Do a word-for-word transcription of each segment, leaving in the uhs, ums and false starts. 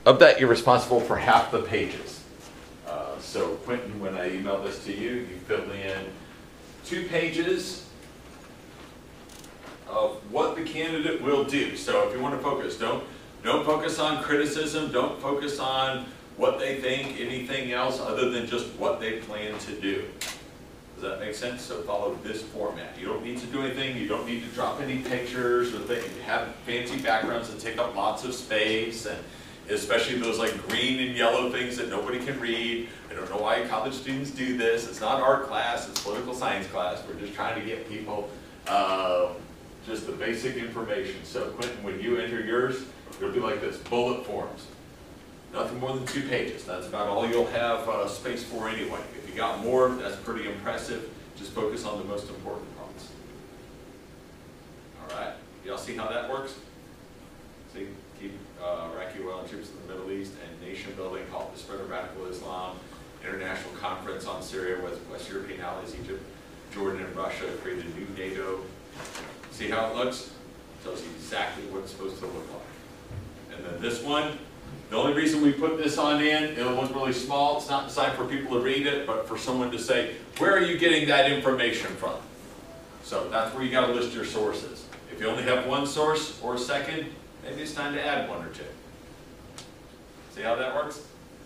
of that, you're responsible for half the pages. Uh, so Quentin, when I emailed this to you, you filled in two pages of what the candidate will do. So if you want to focus, don't, don't focus on criticism, don't focus on what they think, anything else other than just what they plan to do. Does that make sense? So follow this format. You don't need to do anything, you don't need to drop any pictures or things. You have fancy backgrounds that take up lots of space, and especially those like green and yellow things that nobody can read. I don't know why college students do this. It's not art class, it's political science class. We're just trying to get people uh, just the basic information. So Quentin, when you enter yours, it'll be like this, bullet forms. Nothing more than two pages. That's about all you'll have uh, space for anyway. If you got more, that's pretty impressive. Just focus on the most important parts. All right, y'all see how that works? See, keep uh, Iraqi oil and troops in the Middle East, and nation building, halt the spread of radical Islam, international conference on Syria with West European allies, Egypt, Jordan, and Russia, create a new NATO. See how it looks? It tells you exactly what it's supposed to look like. And then this one, the only reason we put this on in, it was really small, it's not designed for people to read it, but for someone to say, where are you getting that information from? So that's where you got to list your sources. If you only have one source or a second, maybe it's time to add one or two. See how that works?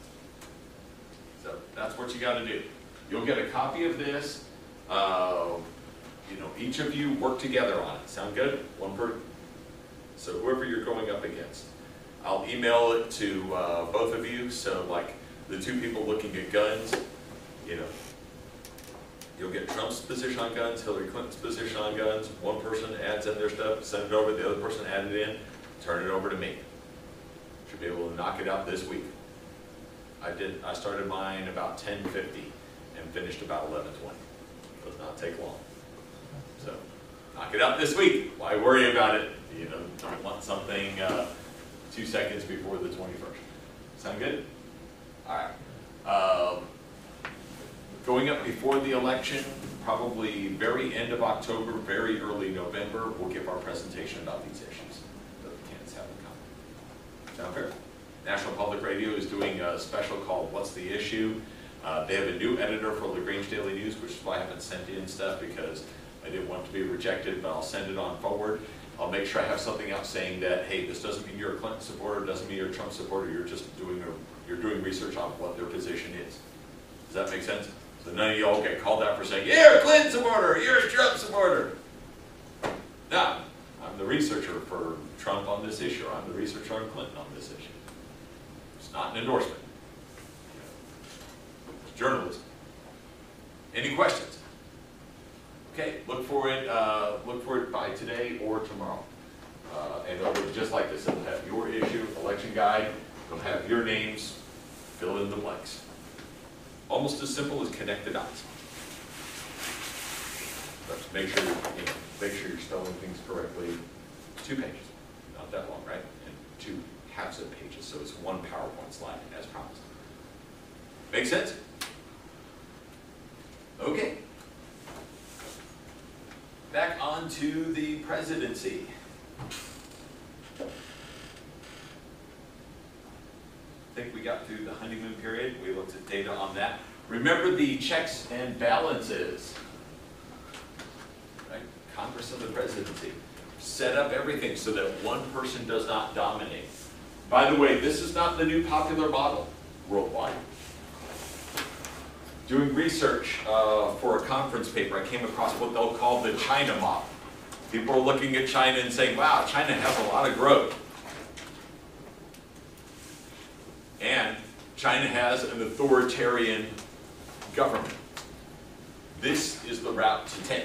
So that's what you got to do. You'll get a copy of this. Uh, you know, each of you work together on it. Sound good? One per. So whoever you're going up against. I'll email it to uh, both of you, so like the two people looking at guns, you know, you'll get Trump's position on guns, Hillary Clinton's position on guns, one person adds in their stuff, send it over, the other person add it in, turn it over to me. Should be able to knock it out this week. I did, I started mine about ten fifty and finished about eleven twenty. Does not take long. So, knock it out this week. Why worry about it? You know, don't want something uh, two seconds before the twenty-first. Sound good? All right. Um, going up before the election, probably very end of October, very early November, we'll give our presentation about these issues that the candidates have in common. Sound fair? National Public Radio is doing a special called What's the Issue? Uh, they have a new editor for LaGrange Daily News, which is why I haven't sent in stuff, because I didn't want it to be rejected, but I'll send it on forward. I'll make sure I have something out saying that, hey, this doesn't mean you're a Clinton supporter, doesn't mean you're a Trump supporter, you're just doing a, you're doing research on what their position is. Does that make sense? So none of y'all get called out for saying, you're a Clinton supporter, you're a Trump supporter. No, I'm the researcher for Trump on this issue, or I'm the researcher on Clinton on this issue. It's not an endorsement. It's journalism. Any questions? Okay, look for it. Uh, look for it by today or tomorrow, uh, and it'll be just like this. It'll have your issue, election guide. It'll have your names. Fill in the blanks. Almost as simple as connect the dots. But make sure you know, make sure you're spelling things correctly. Two pages, not that long, right? And two halves of pages, so it's one PowerPoint slide as promised. Make sense? Okay. Back on to the presidency. I think we got through the honeymoon period. We looked at data on that. Remember the checks and balances. Right? Congress and the presidency. Set up everything so that one person does not dominate. By the way, this is not the new popular model worldwide. Doing research uh, for a conference paper, I came across what they'll call the China model. People are looking at China and saying, wow, China has a lot of growth. And China has an authoritarian government. This is the route to take.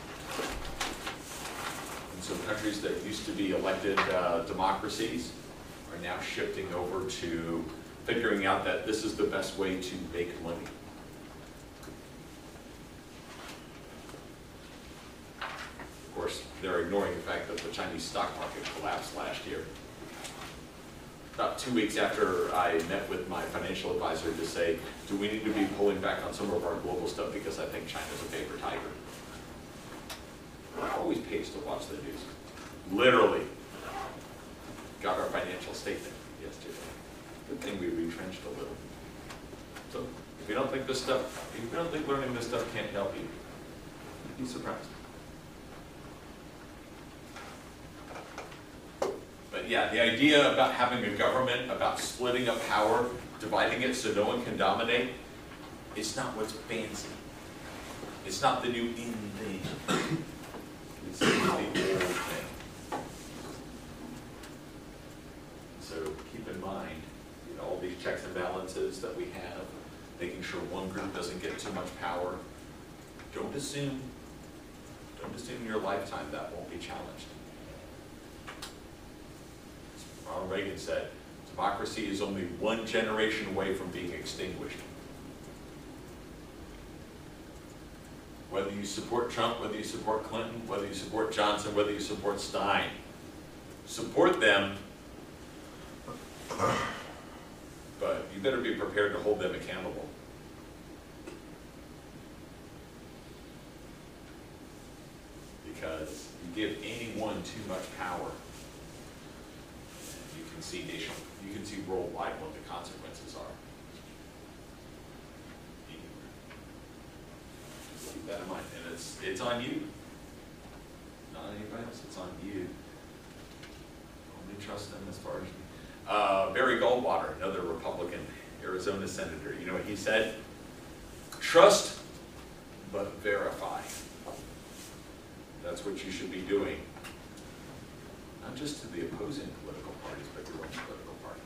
And so countries that used to be elected uh, democracies are now shifting over to figuring out that this is the best way to make money. Of course, they're ignoring the fact that the Chinese stock market collapsed last year. About two weeks after I met with my financial advisor to say, do we need to be pulling back on some of our global stuff because I think China's a paper tiger. It always pays to watch the news. Literally got our financial statement yesterday. Good thing we retrenched a little. So if you don't think this stuff, if you don't think learning this stuff can't help you, you'd be surprised. But yeah, the idea about having a government, about splitting up power, dividing it so no one can dominate, it's not what's fancy. It's not the new in thing. It's the old thing. So keep in mind, you know, all these checks and balances that we have, making sure one group doesn't get too much power. Don't assume, don't assume in your lifetime that won't be challenged. As Ronald Reagan said, democracy is only one generation away from being extinguished. Whether you support Trump, whether you support Clinton, whether you support Johnson, whether you support Stein, support them, but you better be prepared to hold them accountable. Because you give anyone too much power, you can see nation, you can see worldwide what the consequences are. Keep that in mind, and it's it's on you, not anybody else. It's on you. Only trust them as far as. Uh, Barry Goldwater, another Republican, Arizona senator. You know what he said? Trust, but verify. That's what you should be doing. Not just to the opposing political parties, but your own political party.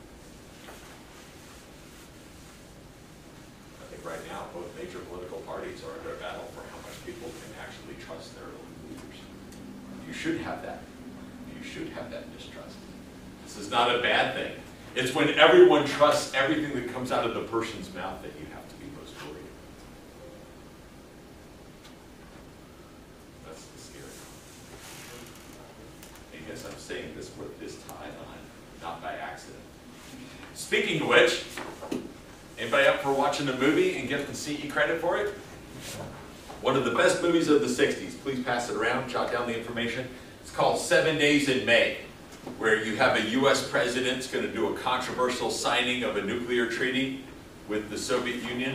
I think right now, both major political parties are under battle for how much people can actually trust their own leaders. You should have that. You should have that distrust. This is not a bad thing. It's when everyone trusts everything that comes out of the person's mouth that you have to be most worried. That's the scary one. I guess I'm saying this with this tie on, not by accident. Speaking of which, anybody up for watching a movie and getting C E credit for it? One of the best movies of the sixties. Please pass it around, jot down the information. It's called Seven Days in May, where you have a U S president that's going to do a controversial signing of a nuclear treaty with the Soviet Union.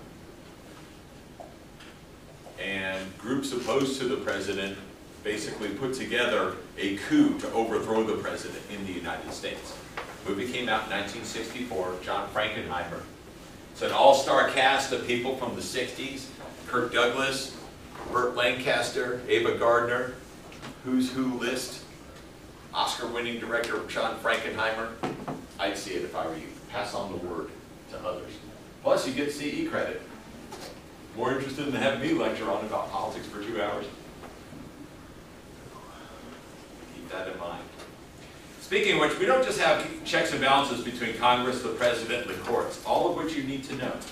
And groups opposed to the president basically put together a coup to overthrow the president in the United States. The movie came out in nineteen sixty-four, John Frankenheimer. It's an all-star cast of people from the sixties, Kirk Douglas, Burt Lancaster, Ava Gardner, Who's Who list, Oscar-winning director John Frankenheimer. I'd see it if I were you. Pass on the word to others. Plus, you get C E credit. More interested in having me lecture on about politics for two hours? Keep that in mind. Speaking of which, we don't just have checks and balances between Congress, the President, and the courts, all of which you need to know.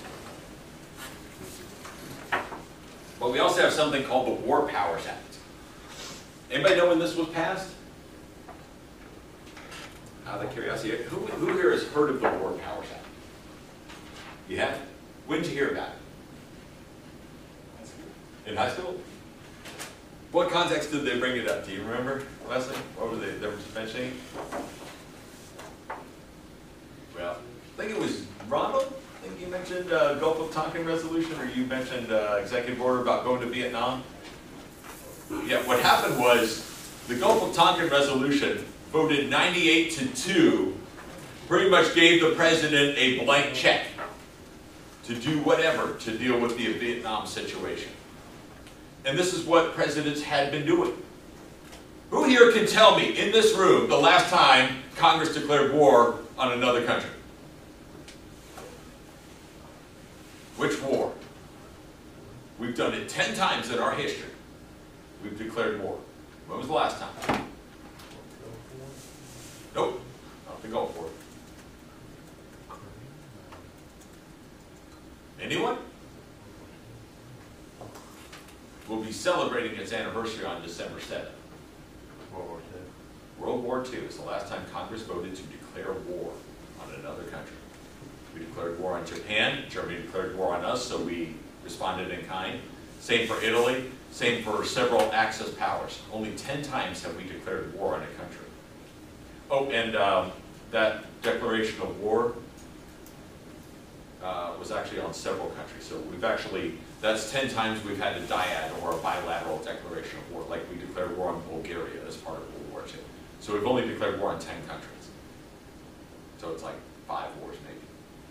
But we also have something called the War Powers Act. Anybody know when this was passed? Out of curiosity, who, who here has heard of the War Powers Act? You have? When did you hear about it? In high school? What context did they bring it up? Do you remember, Leslie? What were they, they were mentioning? Well, I think it was Ronald. I think you mentioned uh, Gulf of Tonkin resolution, or you mentioned uh, executive order about going to Vietnam. Yeah, what happened was the Gulf of Tonkin resolution voted ninety-eight to two, pretty much gave the president a blank check to do whatever to deal with the Vietnam situation. And this is what presidents had been doing. Who here can tell me, in this room, the last time Congress declared war on another country? Which war? We've done it ten times in our history. We've declared war. When was the last time? Nope, not the Gulf War. Anyone? We'll be celebrating its anniversary on December seventh. World War Two. World War Two is the last time Congress voted to declare war on another country. We declared war on Japan. Germany declared war on us, so we responded in kind. Same for Italy. Same for several Axis powers. Only ten times have we declared war on a country. Oh, and um, that declaration of war uh, was actually on several countries. So we've actually, that's ten times we've had a dyad or a bilateral declaration of war, like we declared war on Bulgaria as part of World War Two. So we've only declared war on ten countries. So it's like five wars maybe.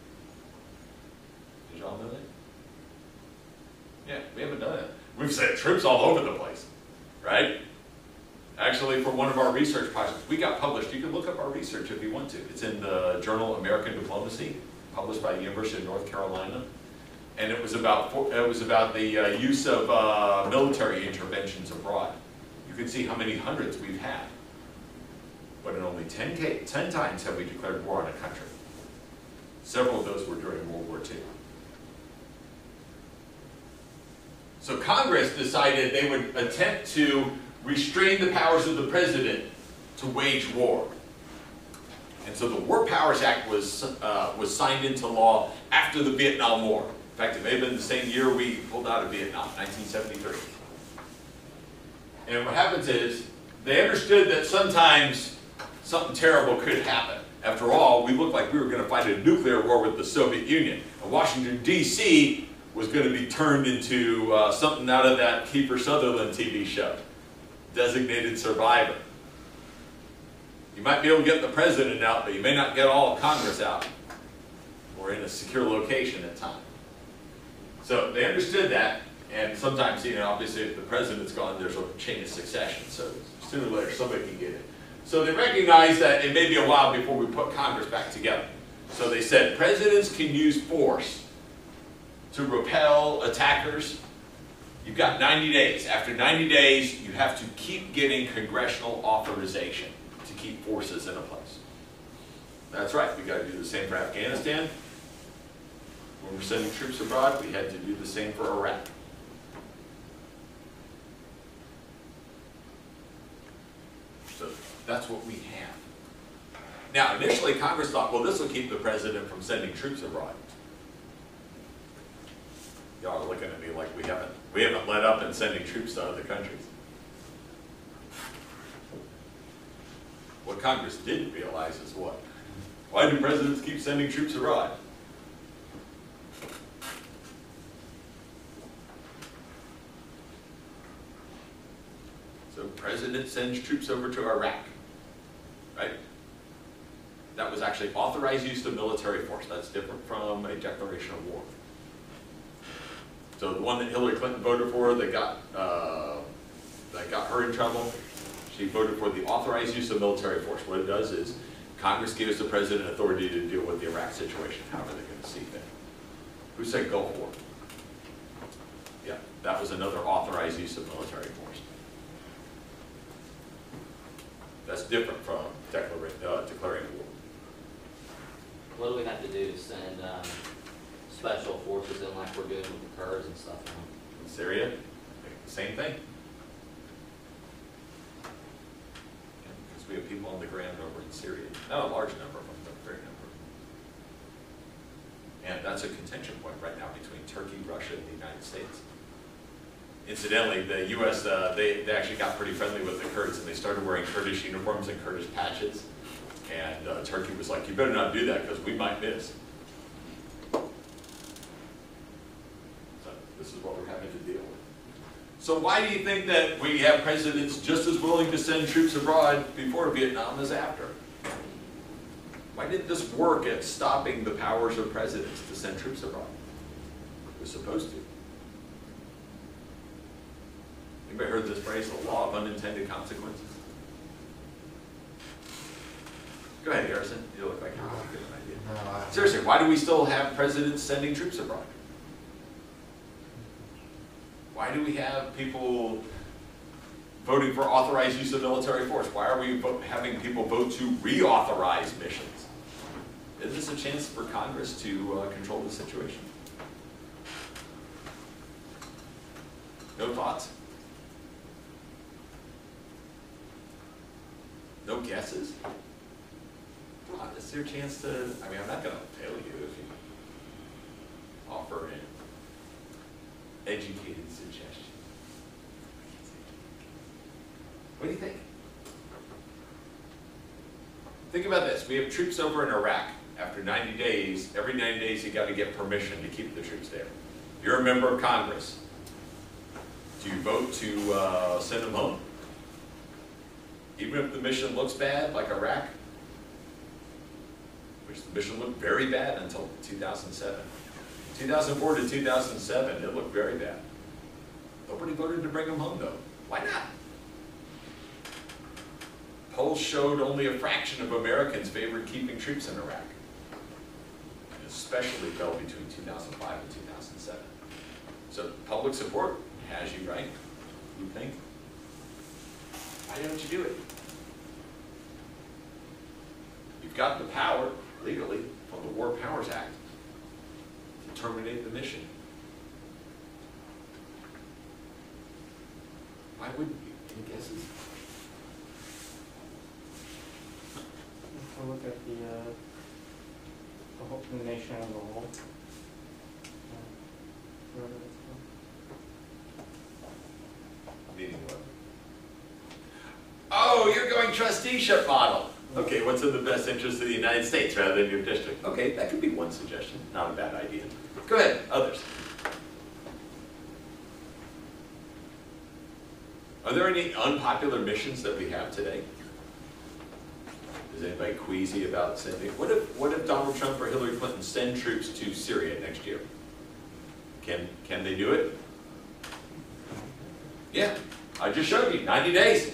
Did y'all know that? Yeah, we haven't done it. We've sent troops all over the place, right? Actually, for one of our research projects, we got published. You can look up our research if you want to. It's in the journal American Diplomacy, published by the University of North Carolina, and it was about it was about the uh, use of uh, military interventions abroad. You can see how many hundreds we've had, but in only ten, ten times have we declared war on a country. Several of those were during World War Two. So Congress decided they would attempt to restrain the powers of the president to wage war. And so the War Powers Act was, uh, was signed into law after the Vietnam War. In fact, it may have been the same year we pulled out of Vietnam, nineteen seventy-three. And what happens is, they understood that sometimes something terrible could happen. After all, we looked like we were going to fight a nuclear war with the Soviet Union. And Washington, D C was going to be turned into uh, something out of that Kiefer Sutherland T V show, Designated Survivor. You might be able to get the president out, but you may not get all of Congress out, or in a secure location at times. So they understood that, and sometimes, you know, obviously if the president's gone, there's a chain of succession, so sooner or later somebody can get it. So they recognized that it may be a while before we put Congress back together. So they said presidents can use force to repel attackers. You've got ninety days. After ninety days, you have to keep getting congressional authorization to keep forces in a place. That's right, we got to do the same for Afghanistan. When we're sending troops abroad, we had to do the same for Iraq. So that's what we have. Now, initially Congress thought, well, this will keep the president from sending troops abroad. Y'all are looking at me like we haven't, we haven't let up in sending troops to other countries. What Congress didn't realize is what? Why do presidents keep sending troops abroad? So president sends troops over to Iraq, right? That was actually authorized use of military force. That's different from a declaration of war. So the one that Hillary Clinton voted for that got, uh, that got her in trouble, she voted for the authorized use of military force. What it does is Congress gives the president authority to deal with the Iraq situation, however they're going to see fit. Who said Gulf War? Yeah, that was another authorized use of military force. That's different from declaring, uh, declaring war. What do we have to do to send um, special forces in like we're doing with the Kurds and stuff? In Syria, same thing. Because we have people on the ground over in Syria. Not a large number of them, but a fair number. And that's a contention point right now between Turkey, Russia, and the United States. Incidentally, the U S, uh, they, they actually got pretty friendly with the Kurds, and they started wearing Kurdish uniforms and Kurdish patches. And uh, Turkey was like, you better not do that because we might miss. So this is what we're having to deal with. So why do you think that we have presidents just as willing to send troops abroad before Vietnam as after? Why didn't this work at stopping the powers of presidents to send troops abroad? It was supposed to. Anybody heard this phrase, the law of unintended consequences? Go ahead, Harrison. You look like you have a good idea. No, I, Seriously, why do we still have presidents sending troops abroad? Why do we have people voting for authorized use of military force? Why are we having people vote to reauthorize missions? Is this a chance for Congress to uh, control the situation? No thoughts? No guesses? Come on, is there a chance to, I mean, I'm not going to fail you if you offer an educated suggestion. What do you think? Think about this. We have troops over in Iraq after ninety days, every ninety days you got to get permission to keep the troops there. You're a member of Congress. Do you vote to uh, send them home? Even if the mission looks bad, like Iraq, which the mission looked very bad until two thousand seven. two thousand four to two thousand seven, it looked very bad. Nobody voted to bring them home though. Why not? Polls showed only a fraction of Americans favored keeping troops in Iraq. And especially fell between two thousand five and two thousand seven. So public support has you, right? You think? Why don't you do it? You've got the power, legally, from the War Powers Act, to terminate the mission. Why wouldn't you? Any guesses? If we look at the, uh, the whole, the nation as a whole. uh, wherever it's from. Meaning what? Oh, you're going trusteeship model. Okay, what's in the best interest of the United States rather than your district? Okay, that could be one suggestion. Not a bad idea. Go ahead, others. Are there any unpopular missions that we have today? Is anybody queasy about sending? What if, what if Donald Trump or Hillary Clinton send troops to Syria next year? Can, can they do it? Yeah, I just showed you, ninety days.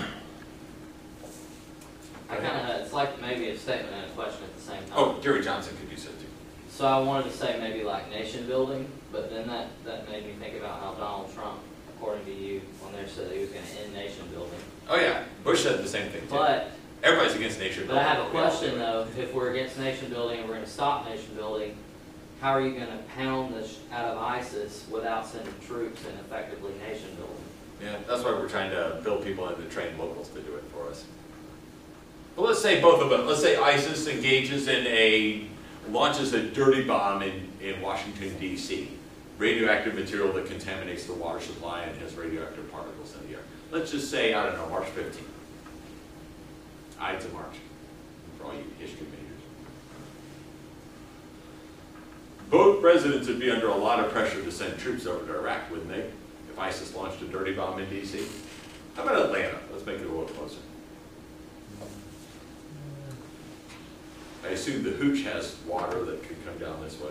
I kind of, it's like maybe a statement and a question at the same time. Oh, Jerry Johnson could do so too. So I wanted to say maybe like nation building, but then that, that made me think about how Donald Trump, according to you, on there said he was going to end nation building. Oh yeah, Bush said the same thing too. But, Everybody's against nation but building. I have a We all do question it. though, if we're against nation building and we're going to stop nation building, how are you going to pound this out of ISIS without sending troops and effectively nation building? Yeah, that's why we're trying to build people in to train locals to do it for us. But let's say both of them. Let's say ISIS engages in a, launches a dirty bomb in, in Washington, D C Radioactive material that contaminates the water supply and has radioactive particles in the air. Let's just say, I don't know, March fifteenth. Ides of March, for all you history majors. Both presidents would be under a lot of pressure to send troops over to Iraq, wouldn't they? If ISIS launched a dirty bomb in D C How about Atlanta? Let's make it a little closer. I assume the Hooch has water that could come down this way.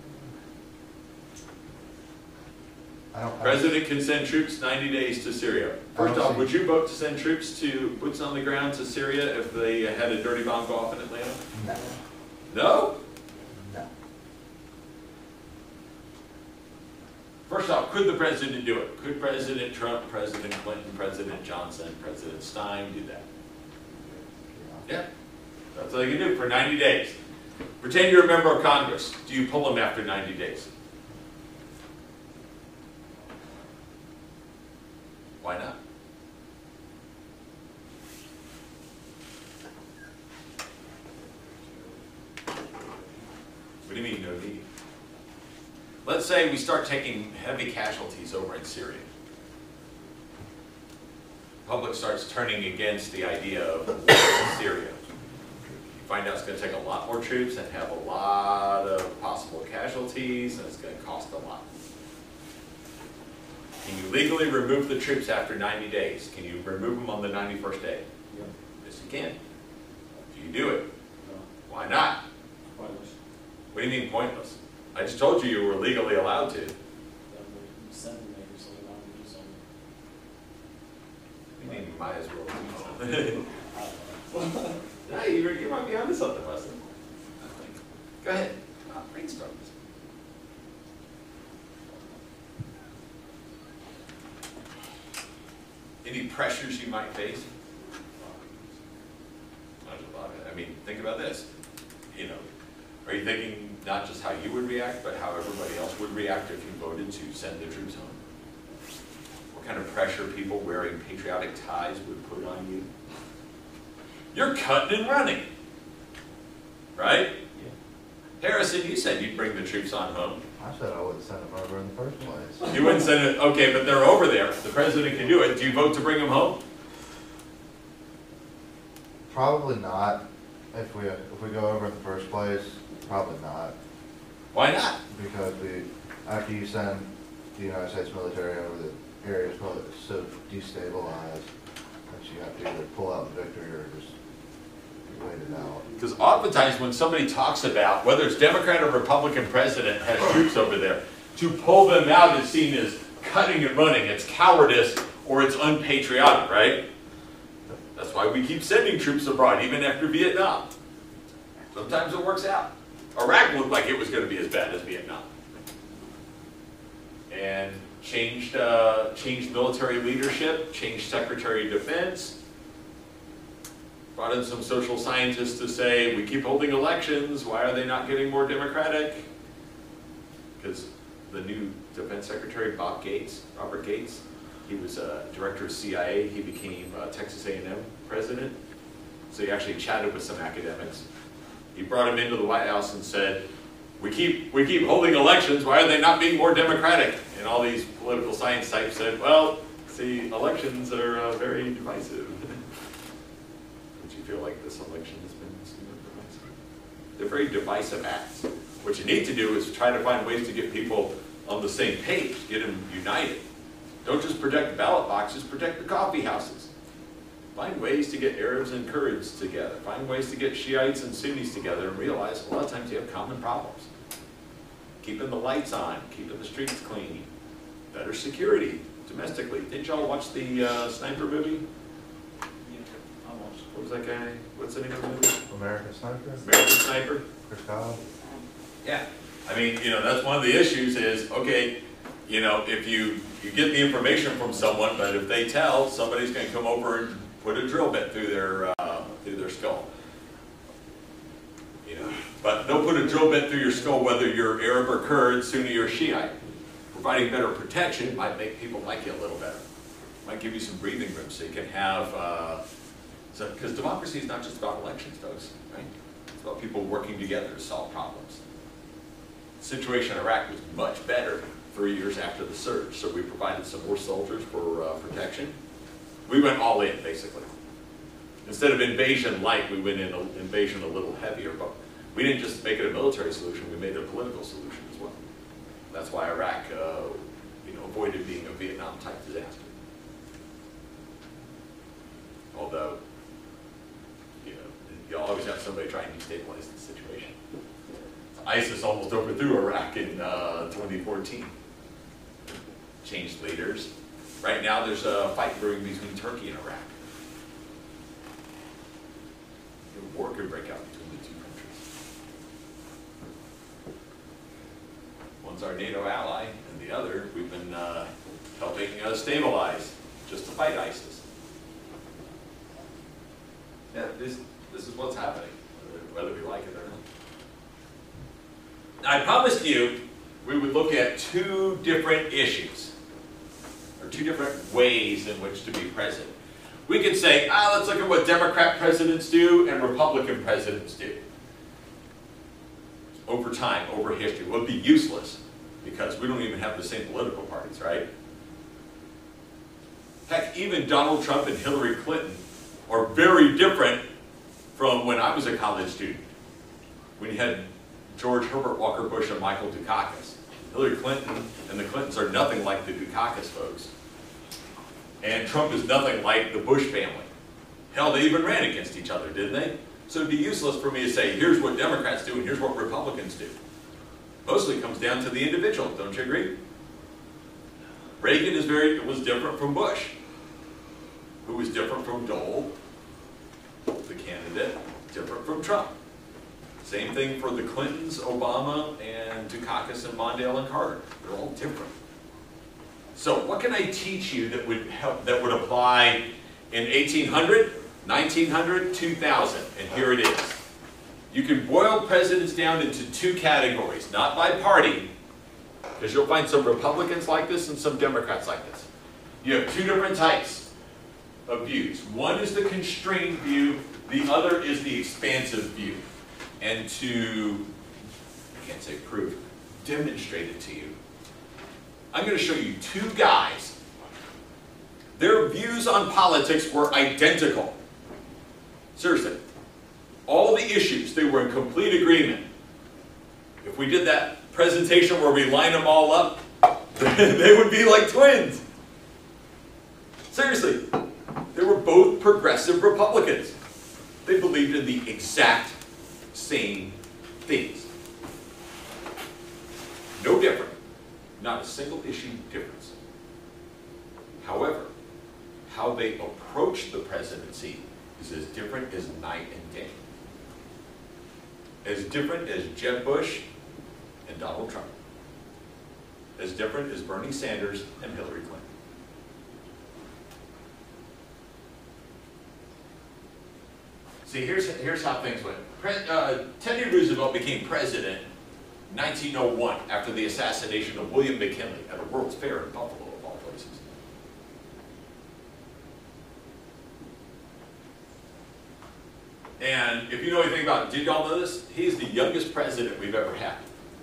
I don't, I don't, President can send troops ninety days to Syria. First I don't off, see- would you vote to send troops to boots on the ground to Syria if they had a dirty bomb go off in Atlanta? no, No? no. First off, could the president do it? Could President Trump, President Clinton, President Johnson, President Stein do that? Yeah. That's what they can do for ninety days. Pretend you're a member of Congress. Do you pull them after ninety days? Why not? What do you mean, no need? Let's say we start taking heavy casualties over in Syria. Public starts turning against the idea of war in Syria. You find out it's going to take a lot more troops and have a lot of possible casualties, and it's going to cost a lot. Can you legally remove the troops after ninety days? Can you remove them on the ninety-first day? Yeah. Yes, you can. Do you do it? No. Why not? Pointless. What do you mean pointless? I just told you you were legally allowed to. That would send them maybe so they want to do something. You mean you might as well do something. I don't know. No, you, you might be onto something, Wesley. I think. Go ahead. Uh, brainstorm this. Any pressures you might face? Not a lot. I mean, think about this. You know, are you thinking not just how you would react, but how everybody else would react if you voted to send the troops home? What kind of pressure people wearing patriotic ties would put on you? You're cutting and running, right? Yeah. Harrison, you said you'd bring the troops on home. I said I wouldn't send them over in the first place. You wouldn't send it, okay, but they're over there. The president can do it. Do you vote to bring them home? Probably not. if we, if we go over in the first place, probably not, Why not? because we, after you send the United States military over, the area is probably so destabilized that you have to either pull out the victory or just wait it out. Because oftentimes when somebody talks about whether it's Democrat or Republican president has troops over there, to pull them out is seen as cutting and running. It's cowardice or it's unpatriotic, right? That's why we keep sending troops abroad, even after Vietnam. Sometimes it works out. Iraq looked like it was going to be as bad as Vietnam. And changed, uh, changed military leadership, changed Secretary of Defense, brought in some social scientists to say, we keep holding elections, why are they not getting more democratic? Because the new Defense Secretary, Bob Gates, Robert Gates, he was uh, director of C I A, he became uh, Texas A and M president. So he actually chatted with some academics. He brought him into the White House and said, we keep, we keep holding elections, why are they not being more democratic? And all these political science types said, well, see, elections are uh, very divisive. Don't you feel like this election has been somewhat divisive? They're very divisive acts. What you need to do is try to find ways to get people on the same page, get them united. Don't just protect the ballot boxes, protect the coffee houses. Find ways to get Arabs and Kurds together. Find ways to get Shiites and Sunnis together and realize a lot of times you have common problems. Keeping the lights on, keeping the streets clean, better security domestically. Did y'all watch the uh, Sniper movie? What was that guy? What's the name of the movie? American Sniper? American Sniper? Chris Kyle? Yeah. I mean, you know, that's one of the issues is, okay, you know, if you, you get the information from someone, but if they tell, somebody's going to come over and put a drill bit through their, uh, through their skull. You know, but they'll put a drill bit through your skull whether you're Arab or Kurd, Sunni or Shiite. Providing better protection might make people like you a little better. Might give you some breathing room so you can have, uh, so, because democracy is not just about elections, folks, right? It's about people working together to solve problems. The situation in Iraq was much better three years after the surge, so we provided some more soldiers for uh, protection. We went all in, basically. Instead of invasion light, we went in a, invasion a little heavier, but we didn't just make it a military solution, we made it a political solution as well. That's why Iraq uh, you know, avoided being a Vietnam-type disaster. Although, you know, you always have somebody trying to destabilize the situation. ISIS almost overthrew Iraq in uh, twenty fourteen. Changed leaders. Right now there's a fight brewing between Turkey and Iraq. A war could break out between the two countries. One's our NATO ally, and the other we've been uh, helping uh, stabilize just to fight ISIS. Yeah, this, this is what's happening, whether we like it or not. I promised you we would look at two different issues, or two different ways in which to be president. We could say, ah, let's look at what Democrat presidents do and Republican presidents do. Over time, over history, would be useless because we don't even have the same political parties, right? Heck, even Donald Trump and Hillary Clinton are very different from when I was a college student. When you had George Herbert Walker Bush and Michael Dukakis. Hillary Clinton and the Clintons are nothing like the Dukakis folks. And Trump is nothing like the Bush family. Hell, they even ran against each other, didn't they? So it'd be useless for me to say, here's what Democrats do and here's what Republicans do. Mostly it comes down to the individual, don't you agree? Reagan is very, was different from Bush, who was different from Dole, the candidate, different from Trump. Same thing for the Clintons, Obama, and Dukakis, and Mondale, and Carter. They're all different. So what can I teach you that would help, that would apply in eighteen hundred, nineteen hundred, two thousand? And here it is. You can boil presidents down into two categories, not by party, because you'll find some Republicans like this and some Democrats like this. You have two different types of views. One is the constrained view, the other is the expansive view. And to, I can't say prove, demonstrate it to you. I'm going to show you two guys. Their views on politics were identical. Seriously. all the issues, they were in complete agreement. If we did that presentation where we line them all up, they would be like twins. Seriously, they were both progressive Republicans. They believed in the exact same things. No different. Not a single issue difference. However, how they approached the presidency is as different as night and day. As different as Jeb Bush and Donald Trump. As different as Bernie Sanders and Hillary Clinton. See, here's, here's how things went. Pre uh, Teddy Roosevelt became president in nineteen oh one after the assassination of William McKinley at a World's Fair in Buffalo, of all places. And if you know anything about it, did y'all know this? He's the youngest president we've ever had.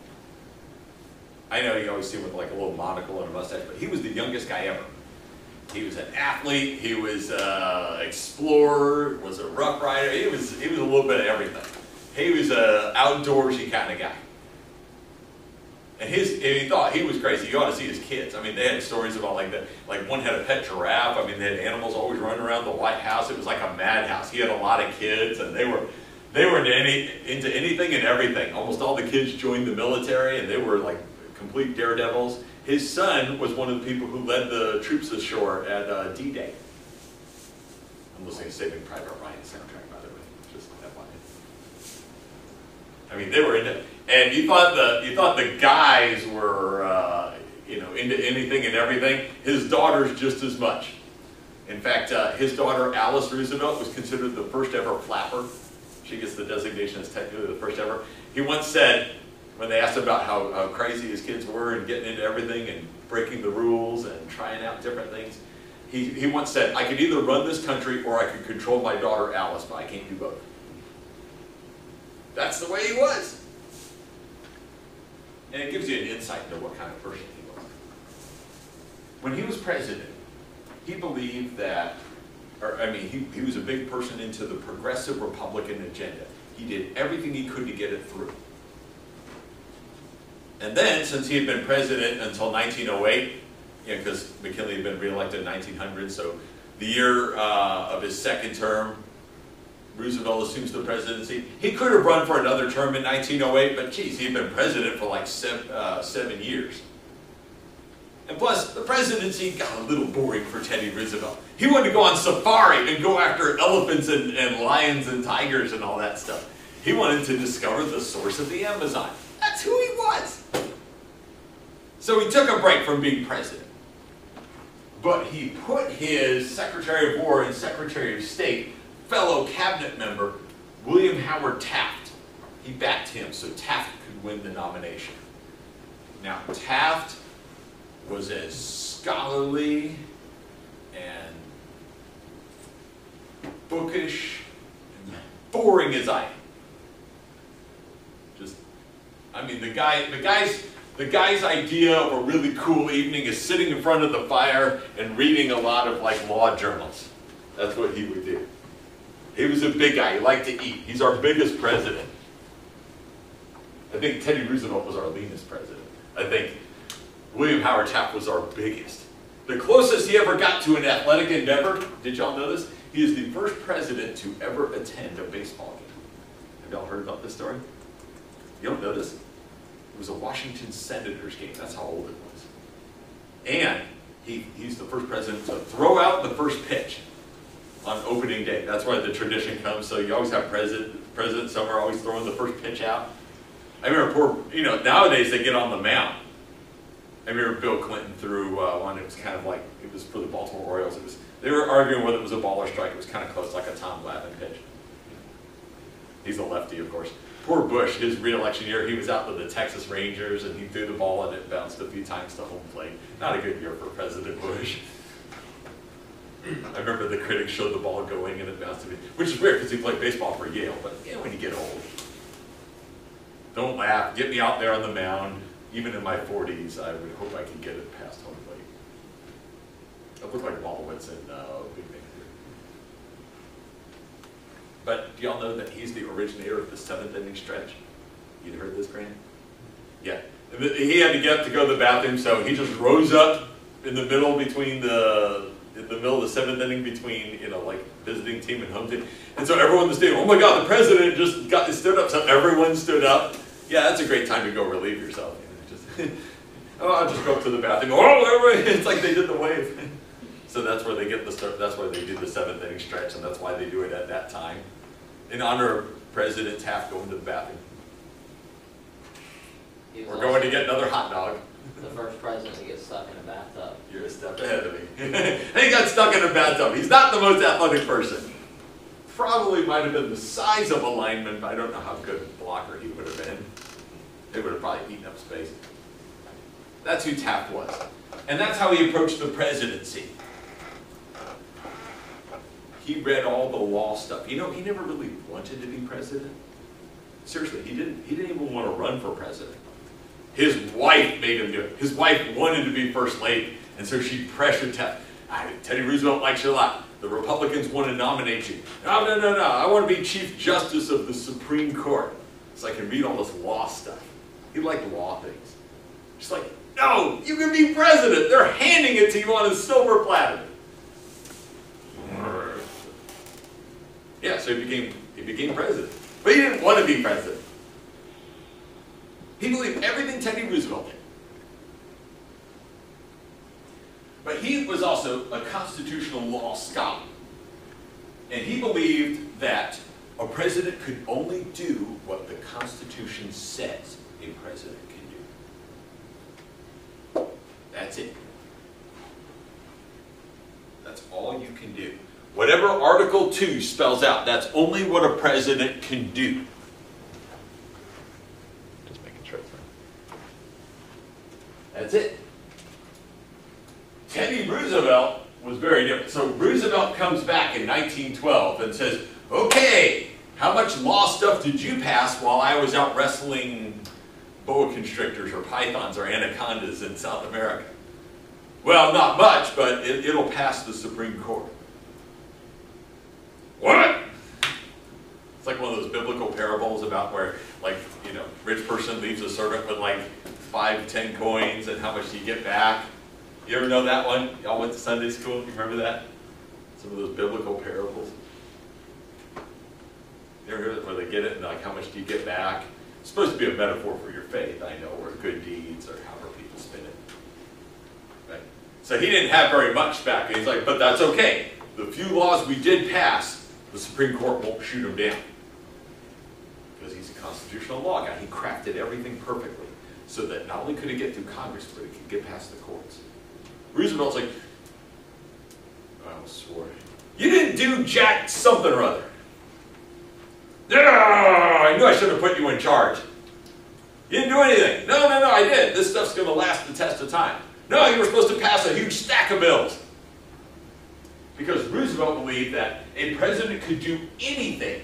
I know you always see him with like a little monocle and a mustache, but he was the youngest guy ever. He was an athlete, he was an explorer, was a rough rider, he was, he was a little bit of everything. He was an outdoorsy kind of guy. And his, and he thought he was crazy. You ought to see his kids. I mean, they had stories about like that. Like one had a pet giraffe. I mean, they had animals always running around the White House. It was like a madhouse. He had a lot of kids, and they were, they were into, any, into anything and everything. Almost all the kids joined the military, and they were like complete daredevils. His son was one of the people who led the troops ashore at uh, D Day. I'm listening to Saving Private Ryan soundtrack, by the way. Just F Y I. I mean, they were into. And you thought the you thought the guys were uh, you know into anything and everything. His daughters just as much. In fact, uh, his daughter Alice Roosevelt was considered the first ever flapper. She gets the designation as technically the first ever. He once said, when they asked about how, how crazy his kids were and getting into everything and breaking the rules and trying out different things, he, he once said, I could either run this country or I could control my daughter Alice, but I can't do both. That's the way he was. And it gives you an insight into what kind of person he was. When he was president, he believed that, or I mean, he, he was a big person into the progressive Republican agenda. He did everything he could to get it through. And then, since he had been president until nineteen oh eight, you know, because McKinley had been reelected in nineteen hundred, so the year uh, of his second term, Roosevelt assumes the presidency. He could have run for another term in nineteen oh eight, but geez, he'd been president for like seven, uh, seven years. And plus, the presidency got a little boring for Teddy Roosevelt. He wanted to go on safari and go after elephants and, and lions and tigers and all that stuff. He wanted to discover the source of the Amazon. That's who he was. So he took a break from being president. But he put his Secretary of War and Secretary of State, fellow cabinet member, William Howard Taft. He backed him so Taft could win the nomination. Now, Taft was as scholarly and bookish and boring as I am. Just, I mean, the guy, the guy's, the guy's idea of a really cool evening is sitting in front of the fire and reading a lot of like law journals. That's what he would do. He was a big guy. He liked to eat. He's our biggest president. I think Teddy Roosevelt was our leanest president. I think William Howard Taft was our biggest. The closest he ever got to an athletic endeavor, did y'all know this? He is the first president to ever attend a baseball game. Have y'all heard about this story? You don't know this? It was a Washington Senators game. That's how old it was. And he, he's the first president to throw out the first pitch on opening day. That's where the tradition comes. So you always have president, president somewhere always throwing the first pitch out. I remember poor, you know, nowadays they get on the mound. I remember Bill Clinton threw uh, one. It was kind of like, it was for the Baltimore Orioles. It was, they were arguing whether it was a ball or strike. It was kind of close, like a Tom Glavine pitch. He's a lefty, of course. Poor Bush, his re-election year, he was out with the Texas Rangers and he threw the ball and it bounced a few times to home plate. Not a good year for President Bush. I remember the critics showed the ball going and it bounced to me, which is weird because he played baseball for Yale, but yeah, when you get old. Don't laugh, get me out there on the mound. Even in my forties, I would hope I could get it past home plate. I look like Malowitz in uh, Big Bang But do y'all know that he's the originator of the seventh inning stretch? You heard this, Grant? Yeah. He had to get up to go to the bathroom, so he just rose up in the middle between the, in the middle of the seventh inning between, you know, like visiting team and home team. And so everyone in the stadium, oh my God, the president just got stood up. So everyone stood up. Yeah, that's a great time to go relieve yourself. You know, just, oh, I'll just go up to the bathroom. Oh, everybody, it's like they did the wave. So that's where they get the start. That's where they do the seventh inning stretch, and that's why they do it at that time, in honor of President Taft going to the bathroom. He was We're going to get another hot dog. the first president to get stuck in a bathtub. You're a step ahead of me. And he got stuck in a bathtub. He's not the most athletic person. Probably might have been the size of a lineman, but I don't know how good a blocker he would have been. They would have probably eaten up space. That's who Taft was. And that's how he approached the presidency. He read all the law stuff. You know, he never really wanted to be president. Seriously, he didn't, he didn't even want to run for president. His wife made him do it. His wife wanted to be first lady, and so she pressured Taft. Teddy Roosevelt likes you a lot. The Republicans want to nominate you. No, no, no, no. I want to be Chief Justice of the Supreme Court, so I can read all this law stuff. He liked law things. She's like, no, you can be president. They're handing it to you on a silver platter. Yeah, so he became, he became president. But he didn't want to be president. He believed everything Teddy Roosevelt did. But he was also a constitutional law scholar. And he believed that a president could only do what the Constitution says a president can do. That's it. That's all you can do. Whatever Article two spells out, that's only what a president can do. Just making sure. That's it. Teddy Roosevelt was very different. So Roosevelt comes back in nineteen twelve and says, okay, how much law stuff did you pass while I was out wrestling boa constrictors or pythons or anacondas in South America? Well, not much, but it, it'll pass the Supreme Court. What? It's like one of those biblical parables about where, like, you know, rich person leaves a servant with like five, ten coins, and how much do you get back? You ever know that one? Y'all went to Sunday school. You remember that? Some of those biblical parables. You ever hear it where they get it and like, how much do you get back? It's supposed to be a metaphor for your faith, I know, or good deeds, or however people spin it. Right? So he didn't have very much back. And he's like, but that's okay. The few laws we did pass, the Supreme Court won't shoot him down. Because he's a constitutional law guy. He crafted everything perfectly so that not only could it get through Congress, but it could get past the courts. Roosevelt's like, I almost swore. You didn't do jack something or other. Yeah, I knew I should have put you in charge. You didn't do anything. No, no, no, I did. This stuff's going to last the test of time. No, you were supposed to pass a huge stack of bills. Because Roosevelt believed that a president could do anything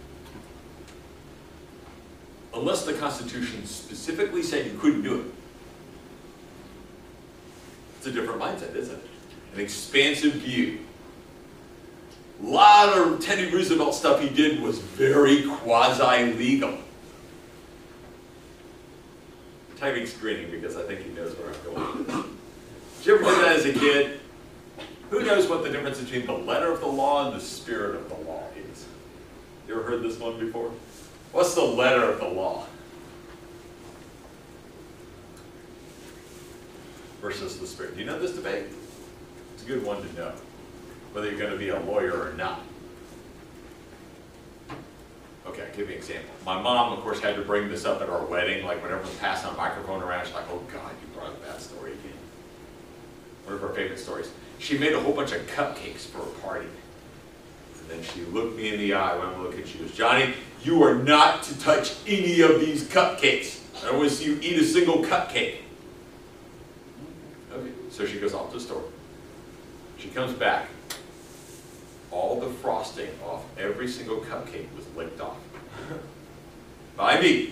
unless the Constitution specifically said you couldn't do it. It's a different mindset, isn't it? An expansive view. A lot of Teddy Roosevelt stuff he did was very quasi-legal. Tyreek's grinning because I think he knows where I'm going with this. Did you ever do that as a kid? Who knows what the difference between the letter of the law and the spirit of the law is? You ever heard this one before? What's the letter of the law? Versus the spirit. Do you know this debate? It's a good one to know, whether you're going to be a lawyer or not. Okay, I'll give you an example. My mom, of course, had to bring this up at our wedding. Like, whenever we passed a microphone around, she's like, oh God, you brought up that story again. One of her favorite stories. She made a whole bunch of cupcakes for a party. And then she looked me in the eye when I looked and she goes, Johnny, you are not to touch any of these cupcakes. I don't want to see you eat a single cupcake. Okay, so she goes off to the store. She comes back. All the frosting off every single cupcake was licked off. By me.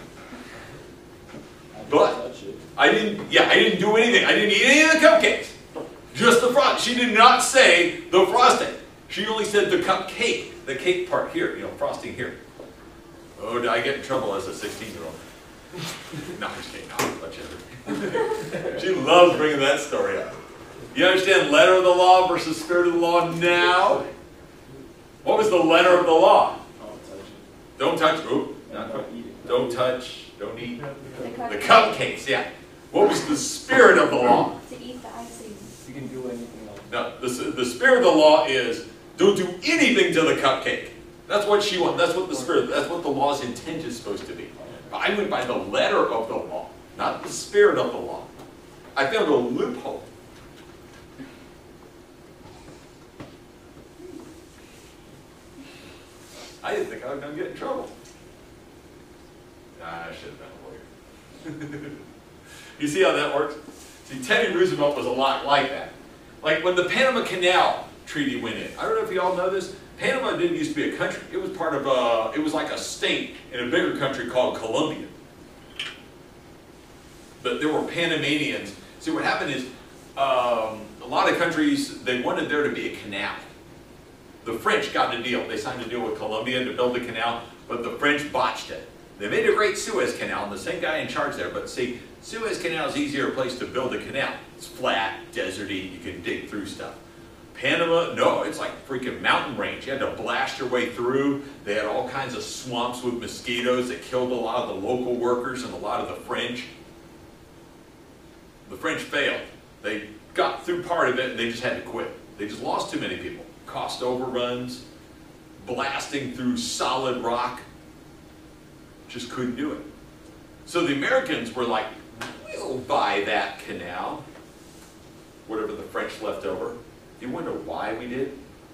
But I didn't, yeah, I didn't do anything. I didn't eat any of the cupcakes. Just the frosting. She did not say the frosting. She only said the cupcake, the cake part here, you know, frosting here. Oh, did I get in trouble as a sixteen-year-old? No, I'm just kidding. No, I'll let you. She loves bringing that story up. You understand letter of the law versus spirit of the law now? What was the letter of the law? Don't touch. Oh, not quite. Don't touch. Don't eat. The cupcakes. Yeah. What was the spirit of the law? To eat the icing. You can do anything else. No. The the spirit of the law is don't do anything to the cupcake. That's what she wants. That's what the spirit. That's what the law's intent is supposed to be. I went by the letter of the law, not the spirit of the law. I found a loophole. I didn't think I was going to get in trouble. Nah, I should have been a lawyer. You see how that works? See, Teddy Roosevelt was a lot like that. Like when the Panama Canal Treaty went in. I don't know if you all know this. Panama didn't used to be a country. It was part of a, it was like a state in a bigger country called Colombia. But there were Panamanians. See, what happened is um, a lot of countries, they wanted there to be a canal. The French got a deal. They signed a deal with Colombia to build the canal, but the French botched it. They made a great Suez Canal, and the same guy in charge there, but see, Suez Canal is an easier place to build a canal. It's flat, deserty, you can dig through stuff. Panama, no, it's like freaking mountain range. You had to blast your way through. They had all kinds of swamps with mosquitoes that killed a lot of the local workers and a lot of the French. The French failed. They got through part of it and they just had to quit. They just lost too many people. Cost overruns, blasting through solid rock. Just couldn't do it. So the Americans were like, we'll buy that canal. Whatever the French left over. You wonder why we did?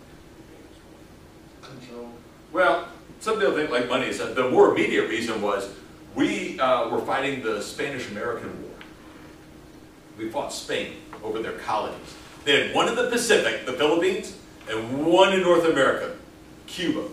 Control. Well, some people think like money. So the more immediate reason was we uh, were fighting the Spanish-American War. We fought Spain over their colonies. They had one in the Pacific, the Philippines, and one in North America, Cuba.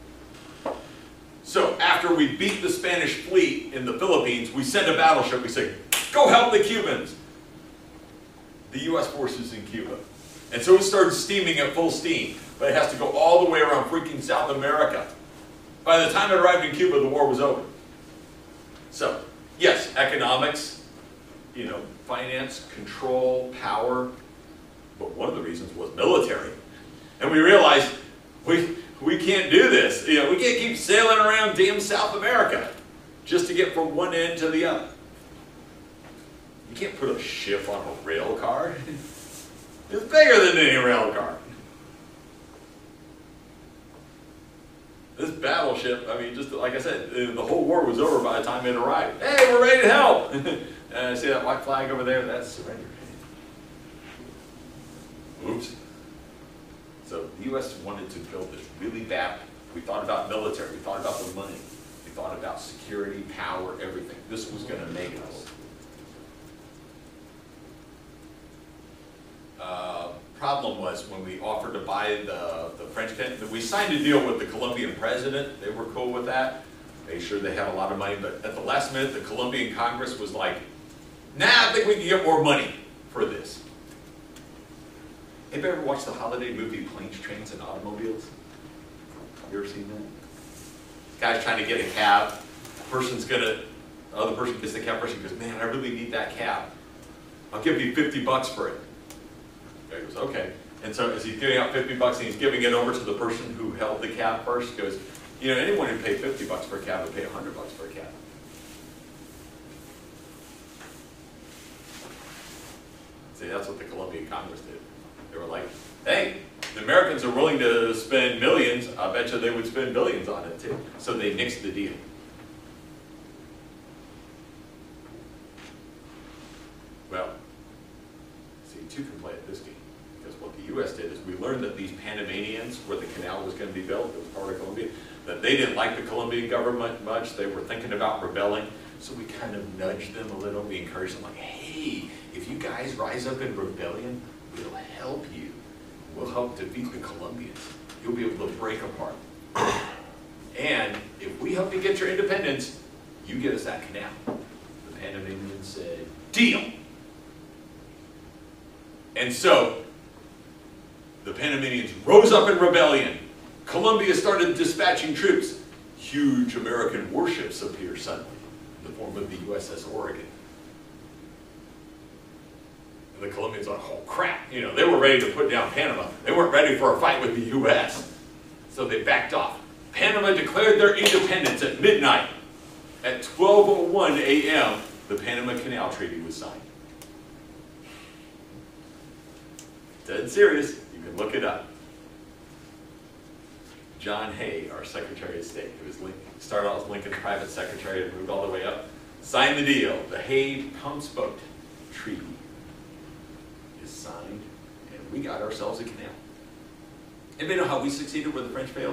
So after we beat the Spanish fleet in the Philippines, we sent a battleship. We say, go help the Cubans. The U S forces in Cuba. And so it started steaming at full steam. But it has to go all the way around freaking South America. By the time it arrived in Cuba, the war was over. So, yes, economics, you know, finance, control, power. But one of the reasons was military. And we realized we, we can't do this. You know, we can't keep sailing around damn South America just to get from one end to the other. You can't put a ship on a rail car. It's bigger than any rail car. This battleship, I mean, just like I said, the whole war was over by the time it arrived. Hey, we're ready to help. And see that white flag over there? That's surrender. Oops. So the U S wanted to build this really bad. We thought about military. We thought about the money. We thought about security, power, everything. This was going to make us. Uh, problem was when we offered to buy the, the French, we signed a deal with the Colombian president. They were cool with that. They sure they had a lot of money, but at the last minute, the Colombian Congress was like, nah, I think we can get more money for this. Have you ever watched the holiday movie Planes, Trains, and Automobiles? Have you ever seen that? Guy's trying to get a cab. Person's gonna, the other person gets the cab, person goes, man, I really need that cab. I'll give you fifty bucks for it. Guy goes, okay. And so as he's giving out fifty bucks and he's giving it over to the person who held the cab first, goes, you know, anyone who'd pay fifty bucks for a cab would pay a hundred bucks for a cab. See, that's what the Colombian Congress did. They were like, hey, the Americans are willing to spend millions. I bet you they would spend billions on it too. So they nixed the deal. Well, see, two can play at this game. Because what the U S did is we learned that these Panamanians, where the canal was going to be built, it was part of Colombia, that they didn't like the Colombian government much. They were thinking about rebelling. So we kind of nudged them a little. We encouraged them like, hey, if you guys rise up in rebellion, we'll help you. We'll help defeat the Colombians. You'll be able to break apart. And if we help you get your independence, you get us that canal. The Panamanians said, deal. And so, The Panamanians rose up in rebellion. Colombia started dispatching troops. Huge American warships appear suddenly in the form of the U S S Oregon. And the Colombians are like, oh crap, you know, they were ready to put down Panama. They weren't ready for a fight with the U S So they backed off. Panama declared their independence at midnight. At twelve oh one a m, the Panama Canal Treaty was signed. Dead serious, you can look it up. John Hay, our Secretary of State, who was Lincoln, started out as Lincoln's private secretary and moved all the way up, signed the deal. The Hay Pumps Boat Treaty is signed, and we got ourselves a canal. Anybody know how we succeeded where the French failed?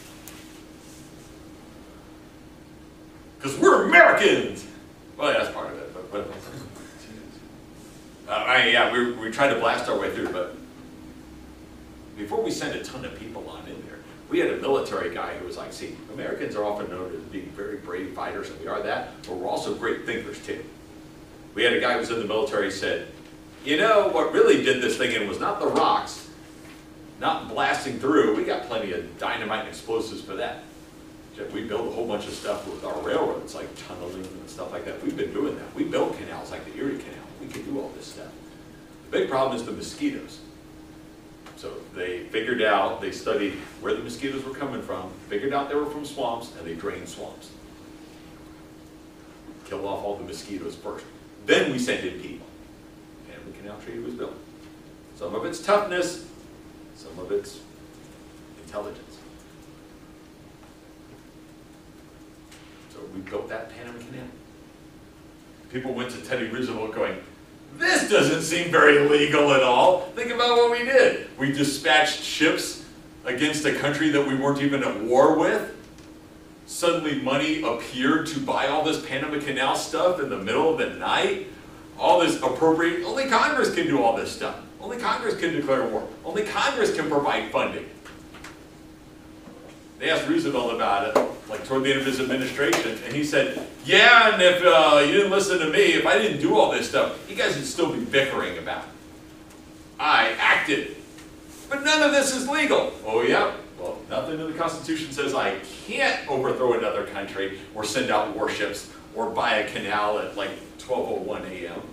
Because we're Americans! Well, yeah, that's part of it, but, but uh, I, yeah, we, we tried to blast our way through, but before we sent a ton of people on in there, we had a military guy who was like, see, Americans are often known as being very brave fighters, and we are that, but we're also great thinkers too. We had a guy who was in the military who said, you know, what really did this thing in was not the rocks, not blasting through. We got plenty of dynamite and explosives for that. We built a whole bunch of stuff with our railroads, like tunneling and stuff like that. We've been doing that. We built canals like the Erie Canal. We can do all this stuff. The big problem is the mosquitoes. So they figured out, they studied where the mosquitoes were coming from, figured out they were from swamps, and they drained swamps. Killed off all the mosquitoes first. Then we sent in people. And the Canal Treaty was built. Some of it's toughness, some of it's intelligence. So we built that Panama Canal. People went to Teddy Roosevelt going, this doesn't seem very legal at all. Think about what we did. We dispatched ships against a country that we weren't even at war with. Suddenly money appeared to buy all this Panama Canal stuff in the middle of the night. All this appropriate, only Congress can do all this stuff. Only Congress can declare war. Only Congress can provide funding. They asked Roosevelt about it, like toward the end of his administration, and he said, yeah, and if uh, you didn't listen to me, if I didn't do all this stuff, you guys would still be bickering about it. I acted. But none of this is legal. Oh yeah? Well, nothing in the Constitution says I can't overthrow another country or send out warships or buy a canal at like twelve oh one a m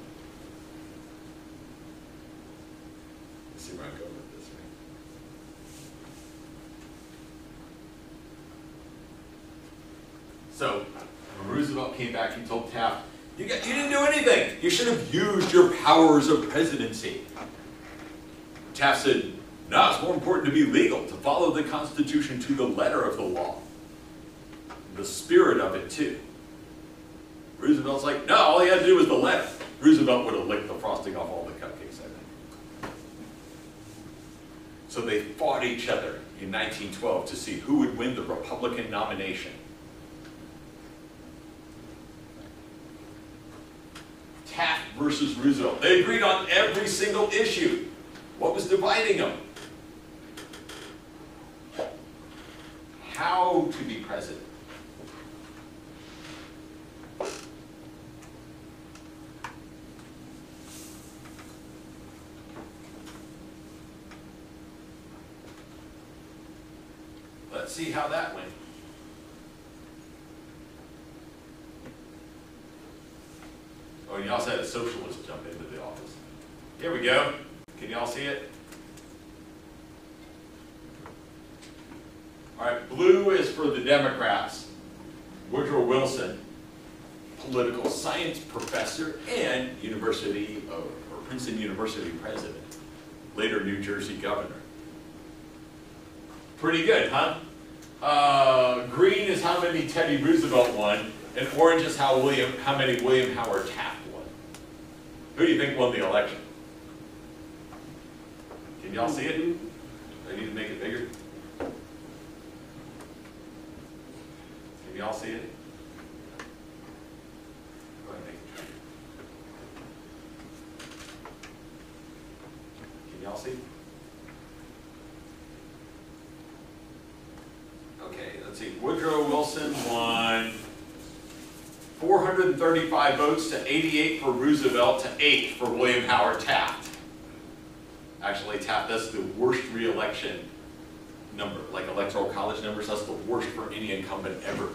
Let's see where I'm going with this, right? So, when Roosevelt came back, he told Taft, you, got, you didn't do anything. You should have used your powers of presidency. Taft said, no, it's more important to be legal, to follow the Constitution to the letter of the law. The spirit of it, too. Roosevelt's like, no, all he had to do was the letter. Roosevelt would have licked the frosting off all the cupcakes, I think. So they fought each other in nineteen twelve to see who would win the Republican nomination. Taft versus Roosevelt. They agreed on every single issue. What was dividing them? How to be president. Let's see how that went. Oh, and you also had a socialist jump into the office. Here we go. Can y'all see it? All right, blue is for the Democrats. Woodrow Wilson, political science professor and University of, or Princeton University president, later New Jersey governor. Pretty good, huh? Uh, green is how many Teddy Roosevelt won, and orange is how William, how many William Howard Taft won. Who do you think won the election? Can y'all see it? Do I need to make it bigger? Can y'all see it? Go ahead and make it bigger. Can y'all see? Okay, let's see. Woodrow Wilson won four hundred thirty-five votes to eighty-eight for Roosevelt to eight for William Howard Taft. Actually, Taft, that's the worst reelection number, like electoral college numbers, that's the worst for any incumbent ever.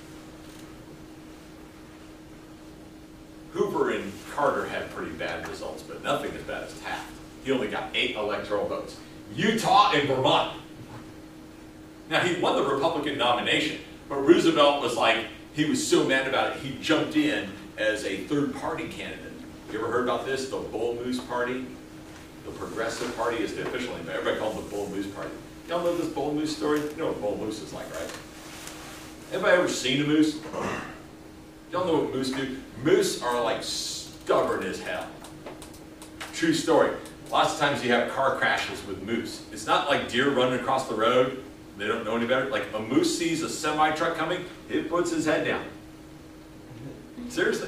Hoover and Carter had pretty bad results, but nothing as bad as Taft. He only got eight electoral votes. Utah and Vermont. Now, he won the Republican nomination, but Roosevelt was like, he was so mad about it, he jumped in as a third-party candidate. You ever heard about this? The Bull Moose Party? The Progressive Party is the official name, but everybody called it the Bull Moose Party. Y'all know this Bull Moose story? You know what Bull Moose is like, right? Anybody ever seen a moose? Y'all know what moose do? Moose are like stubborn as hell. True story. Lots of times you have car crashes with moose. It's not like deer running across the road. They don't know any better. Like a moose sees a semi truck coming, it puts his head down. Seriously.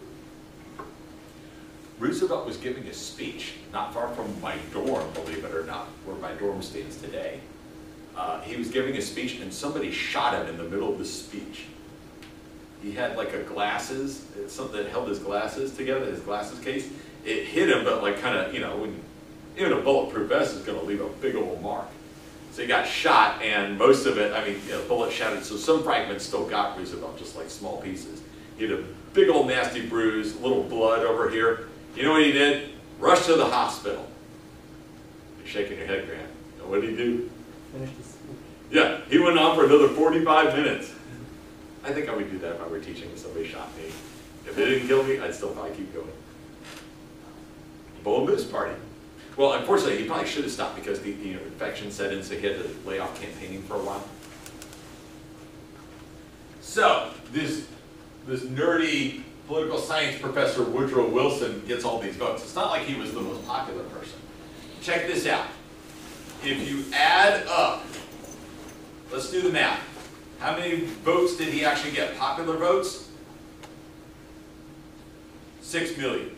Roosevelt was giving a speech not far from my dorm, believe it or not, where my dorm stands today. Uh, he was giving a speech and somebody shot him in the middle of the speech. He had like a glasses, something that held his glasses together, his glasses case. It hit him, but like kind of, you know, when, even a bulletproof vest is going to leave a big old mark. So he got shot, and most of it, I mean, you know, bullet shattered, so some fragments still got Roosevelt, just like small pieces. He had a big old nasty bruise, a little blood over here. You know what he did? Rushed to the hospital. You're shaking your head, Grant. You know what did he do? Finished his speech. Yeah, he went on for another forty-five minutes. I think I would do that if I were teaching and somebody shot me. If they didn't kill me, I'd still probably keep going. Bull Moose Party. Well, unfortunately, he probably should have stopped because the, the infection set in, so he had to lay off campaigning for a while. So, this, this nerdy political science professor, Woodrow Wilson, gets all these votes. It's not like he was the most popular person. Check this out. If you add up, let's do the math. How many votes did he actually get? Popular votes? Six million.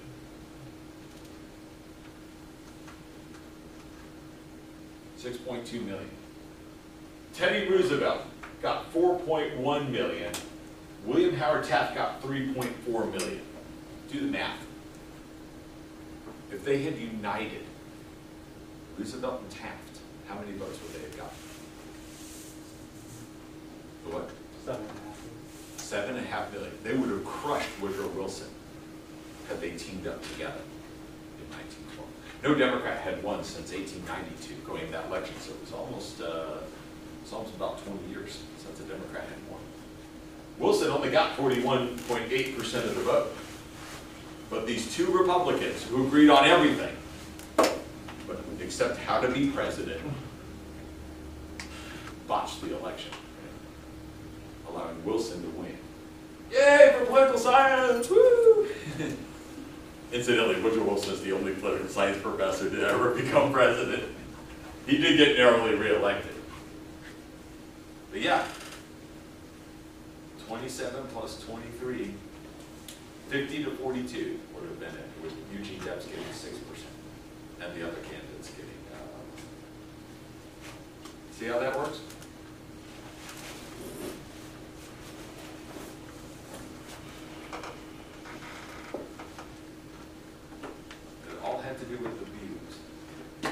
six point two million. Teddy Roosevelt got four point one million. William Howard Taft got three point four million. Do the math. If they had united, Roosevelt and Taft, how many votes would they have gotten? The what? Seven and a half. Seven and a half million. They would have crushed Woodrow Wilson had they teamed up together in nineteen twelve. No Democrat had won since eighteen ninety-two, going to that election, so it was almost, uh, it's almost about twenty years since a Democrat had won. Wilson only got forty-one point eight percent of the vote. But these two Republicans who agreed on everything, but except how to be president, botched the election, allowing Wilson to win. Yay for political science! Woo! Incidentally, Woodrow Wilson is the only political science professor to ever become president. He did get narrowly reelected. But yeah, twenty-seven plus twenty-three, fifty to forty-two would have been it, with Eugene Debs getting six percent, and the other candidates getting, uh, see how that works? It all had to do with the views.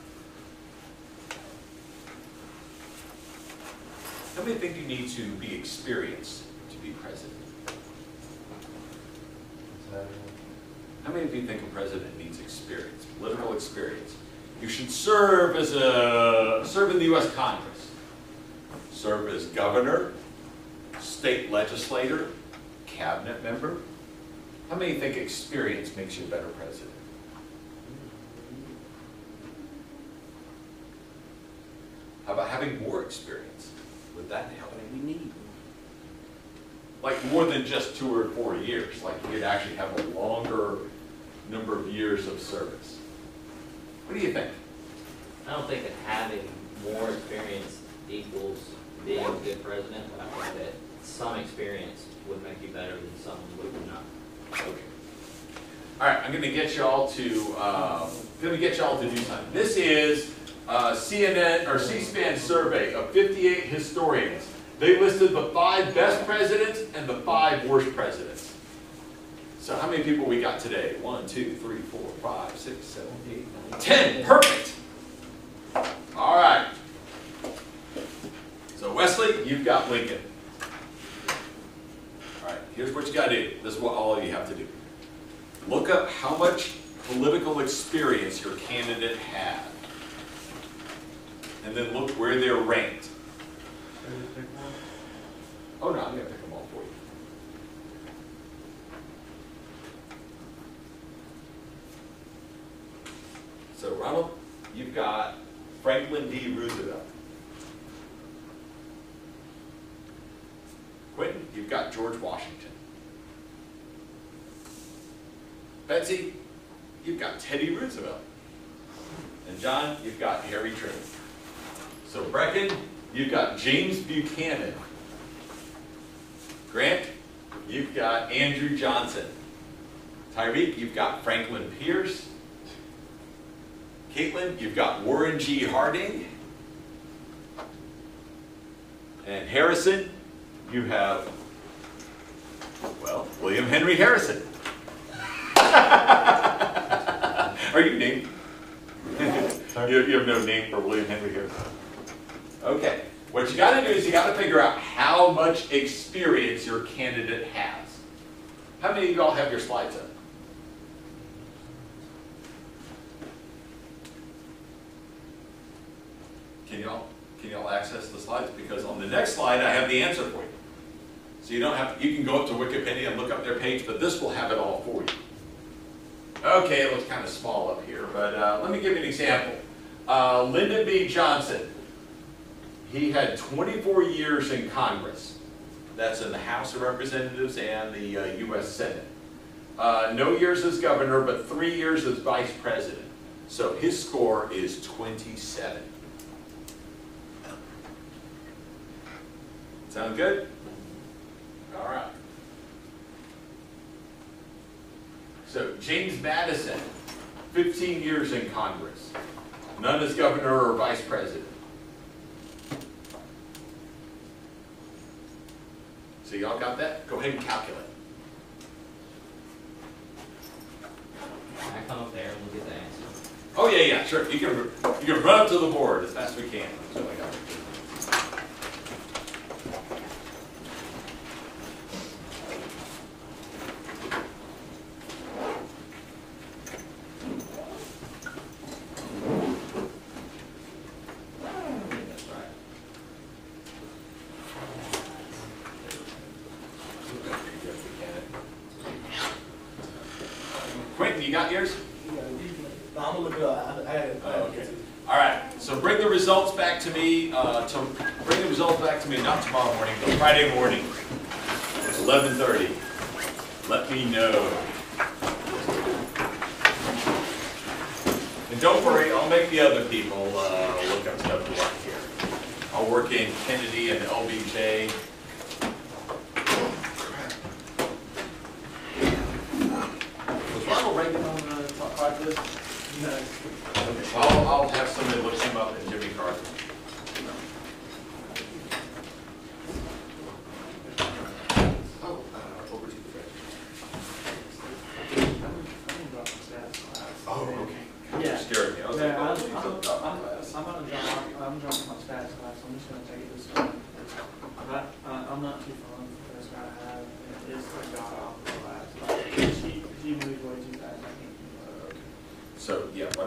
How many think you need to be experienced to be president? How many of you think a president needs experience, political experience? You should serve as a, serve in the U S Congress. Serve as governor, state legislator, cabinet member. How many think experience makes you a better president? How about having more experience? Would that help? We need. Like more than just two or four years, like you could actually have a longer number of years of service. What do you think? I don't think that having more experience equals being a good president, but I think that some experience would make you better than some would not. Okay. All right, I'm going to get y'all to uh, going to get y'all to do something. This is uh, C N N or C-SPAN survey of fifty-eight historians. They listed the five best presidents and the five worst presidents. So how many people we got today? One, two, three, four, five, six, seven, eight, nine, ten. Perfect. All right. So Wesley, you've got Lincoln. All right, here's what you got to do. This is what all of you have to do. Look up how much political experience your candidate had. And then look where they're ranked. Oh no, I'm going to pick them all for you. So Ronald, you've got Franklin D. Roosevelt. Quentin, you've got George Washington. Betsy, you've got Teddy Roosevelt. And John, you've got Harry Truman. So Brecken, you've got James Buchanan. Grant, you've got Andrew Johnson. Tyreek, you've got Franklin Pierce. Caitlin, you've got Warren G. Harding. And Harrison, you have, well, William Henry Harrison. Are you named? you, you have no name for William Henry Harrison. Okay, what you got to do is you got to figure out how much experience your candidate has. How many of you all have your slides up? Can y'all can y'all access the slides? Because on the next slide I have the answer for you. So you don't have to, you can go up to Wikipedia and look up their page, but this will have it all for you. Okay, it looks kind of small up here, but uh, let me give you an example. Uh, Lyndon B. Johnson, he had twenty-four years in Congress. That's in the House of Representatives and the uh, U S Senate. Uh, no years as governor, but three years as vice president. So his score is twenty-seven. Sound good? All right. So James Madison, fifteen years in Congress. None as governor or vice president. So y'all got that? Go ahead and calculate. Can I come up there and we'll get the answer? Oh yeah, yeah, sure. You can you can run up to the board as fast as we can. That's what I got. Quentin, you got yours? I'm gonna look it up. I, I had it. Oh, okay. All right. So bring the results back to me. Uh, to bring the results back to me not tomorrow morning, but Friday morning, eleven thirty. Let me know. And don't worry, I'll make the other people uh, look up stuff to work here. I'll work in Kennedy and L B J. Was Ronald Reagan on the top five list? No. Okay, I'll, I'll have somebody look him up and Jimmy Carter. Oh, uh, over to the bench. I'm gonna drop my stats class. Oh, okay. Yeah. You scared me. I was Yeah, like, I'm, oh, he's I'm, up top I'm, class. I'm gonna drop, I'm dropping my stats class, I'm just gonna take it this time. But, uh, I'm not too fond of this guy I have, it is a god awful class, like, she, she moves way too fast, I can't keep up. So, yeah,